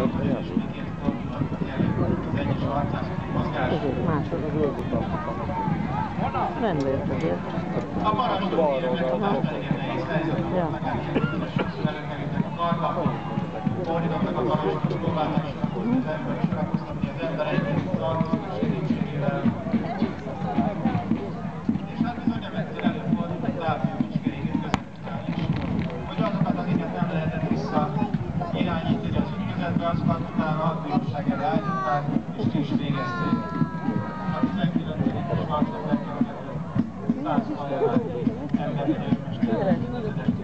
Ezért másod az utat. Rendben azért. Ja. Irányítani az ütközetbe, aztán utána a bíróság elé állították, és ki is végezték. A 19. és 19. század emberi